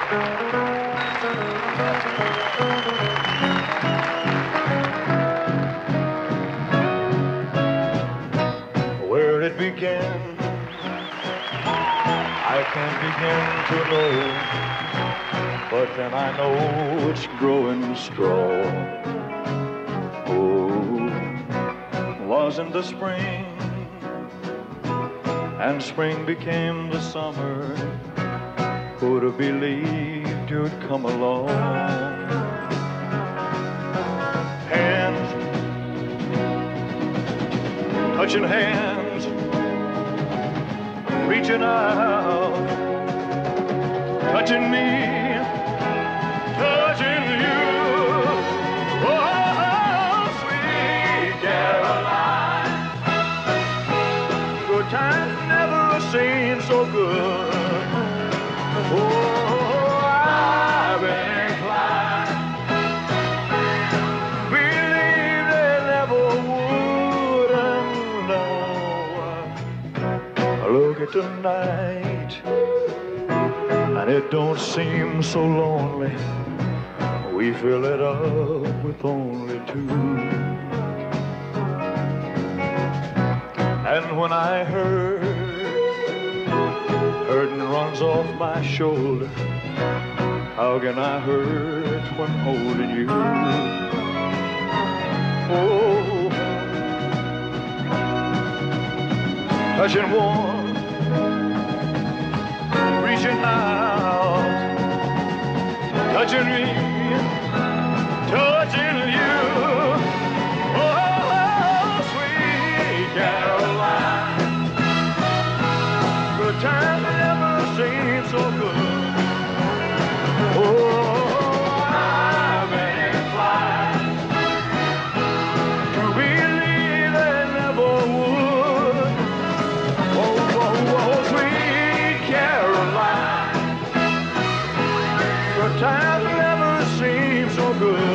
Where it began, I can't begin to know, but then I know it's growing strong. Oh, wasn't the spring, and spring became the summer. Who'd have believed you'd come along? Hands, touching hands, reaching out, touching me, touching you. Oh, sweet Caroline, good times never seem so good. Oh, I've been inclined to believe they never would. And now I look at tonight, and it don't seem so lonely. We fill it up with only two. And when I hurting runs off my shoulder, how can I hurt when holding you? Oh, touching warm, reaching out, touching me, touching you. Oh, sweet Caroline, good times never seem so good. Oh, I've been inclined to believe they never would. Oh, oh, oh, sweet Caroline, good times never seem so good.